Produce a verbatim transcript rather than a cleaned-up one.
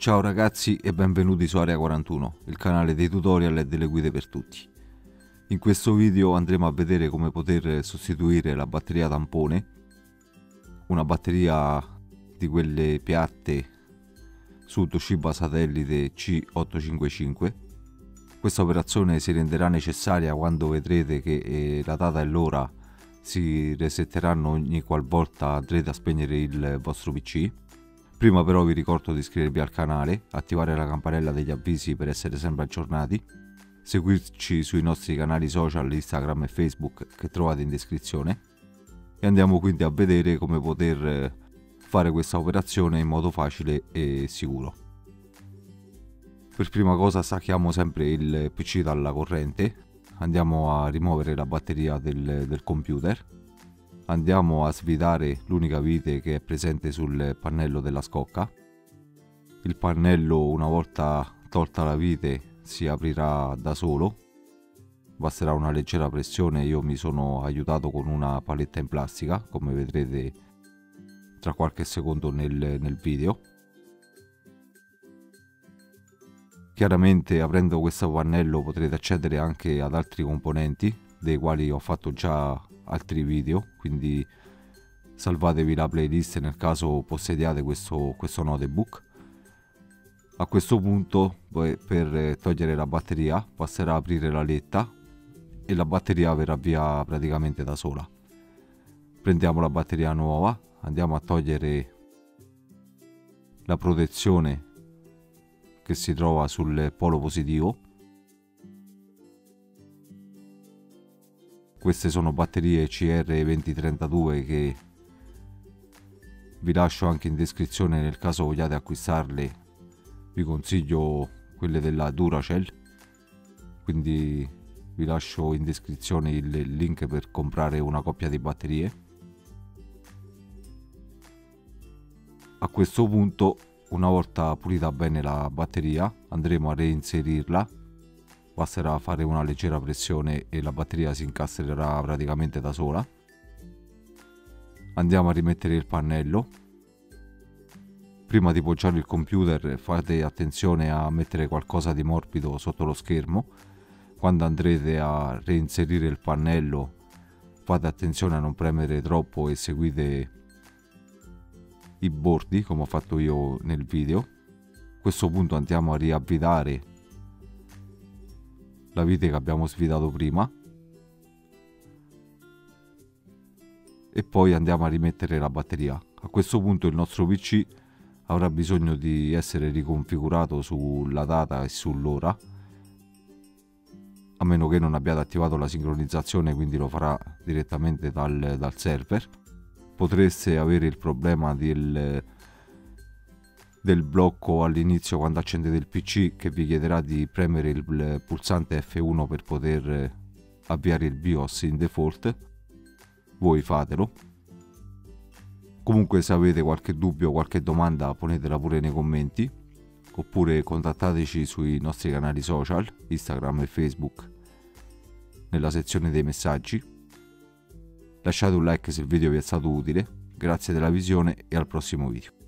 Ciao ragazzi e benvenuti su Area quarantuno, il canale dei tutorial e delle guide per tutti. In questo video andremo a vedere come poter sostituire la batteria tampone, una batteria di quelle piatte su Toshiba satellite C ottocentocinquantacinque. Questa operazione si renderà necessaria quando vedrete che eh, la data e l'ora si resetteranno ogni qualvolta andrete a spegnere il vostro P C. Prima però vi ricordo di iscrivervi al canale, attivare la campanella degli avvisi per essere sempre aggiornati, seguirci sui nostri canali social Instagram e Facebook che trovate in descrizione e andiamo quindi a vedere come poter fare questa operazione in modo facile e sicuro. Per prima cosa stacchiamo sempre il P C dalla corrente, andiamo a rimuovere la batteria del, del computer. Andiamo a svitare l'unica vite che è presente sul pannello della scocca. Il pannello, una volta tolta la vite, si aprirà da solo. Basterà una leggera pressione. Io mi sono aiutato con una paletta in plastica, come vedrete tra qualche secondo nel, nel video. Chiaramente aprendo questo pannello potrete accedere anche ad altri componenti, dei quali ho fatto già altri video, quindi salvatevi la playlist nel caso possediate questo, questo notebook. A questo punto per togliere la batteria basterà aprire la letta e la batteria verrà via praticamente da sola. Prendiamo la batteria nuova, andiamo a togliere la protezione che si trova sul polo positivo. Queste sono batterie C R duemilatrentadue che vi lascio anche in descrizione nel caso vogliate acquistarle. Vi consiglio quelle della Duracell, quindi vi lascio in descrizione il link per comprare una coppia di batterie. A questo punto, una volta pulita bene la batteria, andremo a reinserirla. Basterà fare una leggera pressione e la batteria si incastrerà praticamente da sola. Andiamo a rimettere il pannello. Prima di poggiare il computer fate attenzione a mettere qualcosa di morbido sotto lo schermo. Quando andrete a reinserire il pannello fate attenzione a non premere troppo e seguite i bordi come ho fatto io nel video. A questo punto andiamo a riavvitare la vite che abbiamo svitato prima e poi andiamo a rimettere la batteria. A questo punto il nostro P C avrà bisogno di essere riconfigurato sulla data e sull'ora, a meno che non abbiate attivato la sincronizzazione, quindi lo farà direttamente dal, dal server. Potreste avere il problema del del blocco all'inizio quando accendete il P C, che vi chiederà di premere il pulsante F uno per poter avviare il BIOS in default. Voi fatelo. Comunque se avete qualche dubbio o qualche domanda ponetela pure nei commenti, oppure contattateci sui nostri canali social Instagram e Facebook nella sezione dei messaggi. Lasciate un like se il video vi è stato utile. Grazie della visione e al prossimo video.